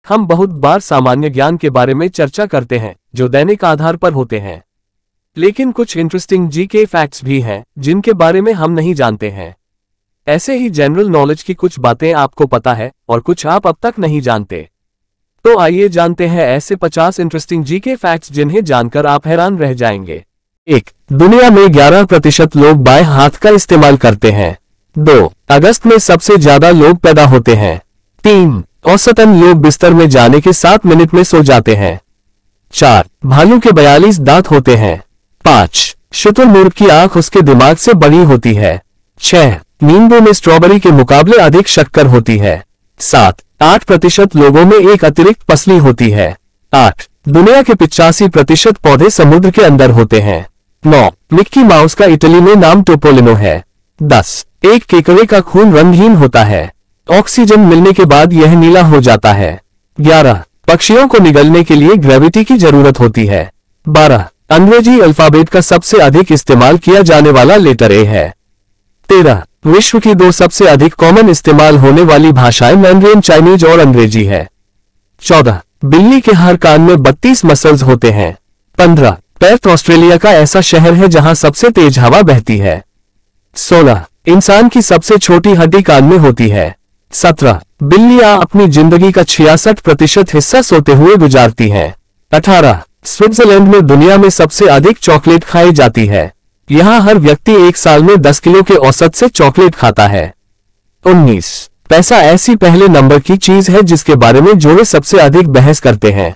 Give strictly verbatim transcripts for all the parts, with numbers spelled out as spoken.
हम बहुत बार सामान्य ज्ञान के बारे में चर्चा करते हैं जो दैनिक आधार पर होते हैं, लेकिन कुछ इंटरेस्टिंग जीके फैक्ट्स भी हैं जिनके बारे में हम नहीं जानते हैं। ऐसे ही जनरल नॉलेज की कुछ बातें आपको पता है और कुछ आप अब तक नहीं जानते। तो आइए जानते हैं ऐसे पचास इंटरेस्टिंग जीके फैक्ट्स जिन्हें जानकर आप हैरान रह जाएंगे। एक, दुनिया में ग्यारह प्रतिशत लोग बाएं हाथ का इस्तेमाल करते हैं। दो, अगस्त में सबसे ज्यादा लोग पैदा होते हैं। तीन, औसतन लोग बिस्तर में जाने के सात मिनट में सो जाते हैं। चार, भालू के बयालीस दांत होते हैं। पाँच, शुतुरमुर्ग की आंख उसके दिमाग से बड़ी होती है। छह, नींबू में स्ट्रॉबेरी के मुकाबले अधिक शक्कर होती है। सात, आठ प्रतिशत लोगों में एक अतिरिक्त पसली होती है। आठ, दुनिया के पिचासी प्रतिशत पौधे समुद्र के अंदर होते हैं। नौ, मिक्की माउस का इटली में नाम टोपोलिनो है। दस, एक केकड़े का खून रंगहीन होता है। ऑक्सीजन मिलने के बाद यह नीला हो जाता है। ग्यारह, पक्षियों को निगलने के लिए ग्रेविटी की जरूरत होती है। बारह, अंग्रेजी अल्फाबेट का सबसे अधिक इस्तेमाल किया जाने वाला लेटर ए है। तेरह, विश्व की दो सबसे अधिक कॉमन इस्तेमाल होने वाली भाषाएं मैंड्रिन चाइनीज और अंग्रेजी है। चौदह, बिल्ली के हर कान में बत्तीस मसल्स होते हैं। पंद्रह, पर्थ ऑस्ट्रेलिया का ऐसा शहर है जहां सबसे तेज हवा बहती है। सोलह, इंसान की सबसे छोटी हड्डी कान में होती है। सत्रह, बिल्लियां अपनी जिंदगी का छियासठ प्रतिशत हिस्सा सोते हुए गुजारती हैं। अठारह, स्विट्जरलैंड में दुनिया में सबसे अधिक चॉकलेट खाई जाती है। यहाँ हर व्यक्ति एक साल में दस किलो के औसत से चॉकलेट खाता है। उन्नीस, पैसा ऐसी पहले नंबर की चीज है जिसके बारे में जोड़े सबसे अधिक बहस करते हैं।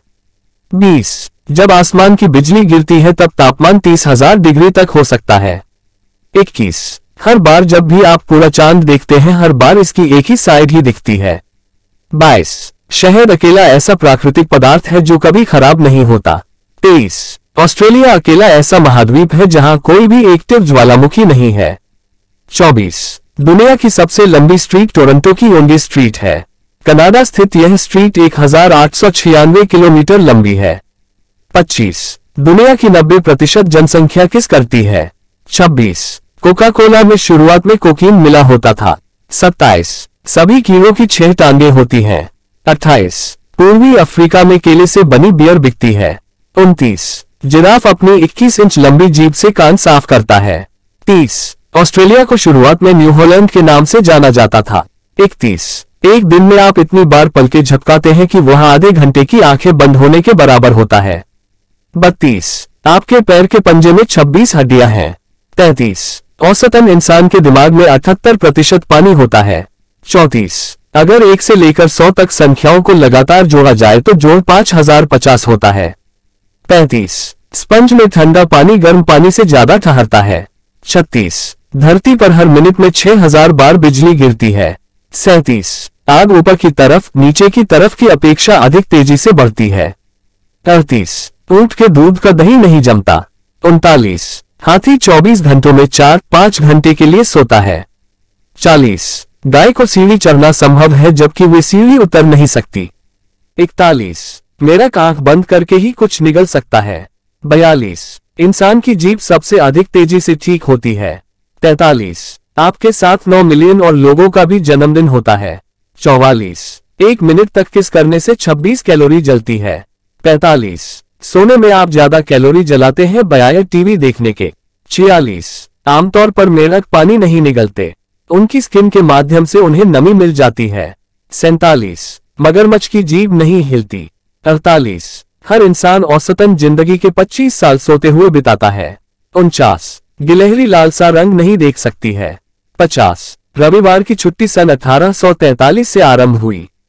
बीस, जब आसमान की बिजली गिरती है तब तापमान तीस हजार डिग्री तक हो सकता है। इक्कीस, हर बार जब भी आप पूरा चांद देखते हैं हर बार इसकी एक ही साइड ही दिखती है। बाईस, शहद अकेला ऐसा प्राकृतिक पदार्थ है जो कभी खराब नहीं होता। तेईस, ऑस्ट्रेलिया अकेला ऐसा महाद्वीप है जहां कोई भी एक्टिव ज्वालामुखी नहीं है। चौबीस, दुनिया की सबसे लंबी स्ट्रीट टोरंटो की ओंगे स्ट्रीट है। कनाडा स्थित यह स्ट्रीट एक हजार आठ सौ छियानवे किलोमीटर लंबी है। पच्चीस, दुनिया की नब्बे प्रतिशत जनसंख्या किस करती है। छब्बीस, कोका कोला में शुरुआत में कोकीन मिला होता था। सत्ताईस, सभी कीड़ों की छह टांगे होती हैं। अट्ठाईस, पूर्वी अफ्रीका में केले से बनी बियर बिकती है। उनतीस, जिराफ अपनी इक्कीस इंच लंबी जीभ से कान साफ करता है। तीस, ऑस्ट्रेलिया को शुरुआत में न्यू हॉलैंड के नाम से जाना जाता था। इकतीस, एक दिन में आप इतनी बार पलके झपकाते हैं कि वह आधे घंटे की आंखें बंद होने के बराबर होता है। बत्तीस, आपके पैर के पंजे में छब्बीस हड्डियां हैं। तैंतीस, औसतन इंसान के दिमाग में अठहत्तर प्रतिशत पानी होता है। चौंतीस, अगर एक से लेकर सौ तक संख्याओं को लगातार जोड़ा जाए तो जोड़ पांच हजार पचास होता है। पैंतीस, स्पंज में ठंडा पानी गर्म पानी से ज्यादा ठहरता है। छत्तीस, धरती पर हर मिनट में छह हजार बार बिजली गिरती है। सैंतीस, आग ऊपर की तरफ नीचे की तरफ की अपेक्षा अधिक तेजी से बढ़ती है। अड़तीस, ऊंट के दूध का दही नहीं जमता। उनतालीस, हाथी चौबीस घंटों में चार पांच घंटे के लिए सोता है। चालीस, गाय को सीढ़ी चढ़ना संभव है जबकि वे सीढ़ी उतर नहीं सकती। इकतालीस, मेढक आंख बंद करके ही कुछ निगल सकता है। बयालीस, इंसान की जीभ सबसे अधिक तेजी से ठीक होती है। तैंतालीस, आपके साथ नौ मिलियन और लोगों का भी जन्मदिन होता है। चौवालीस, एक मिनट तक किस करने से छब्बीस कैलोरी जलती है। पैंतालीस, सोने में आप ज्यादा कैलोरी जलाते हैं बजाय टीवी देखने के। छियालीस, आमतौर पर मेढक पानी नहीं निगलते, उनकी स्किन के माध्यम से उन्हें नमी मिल जाती है। सैंतालीस, मगरमच्छ की जीभ नहीं हिलती। अड़तालीस, हर इंसान औसतन जिंदगी के पच्चीस साल सोते हुए बिताता है। उनचास, गिलहरी लाल सा रंग नहीं देख सकती है। पचास, रविवार की छुट्टी सन अठारह सौ तैंतालीस से आरंभ हुई।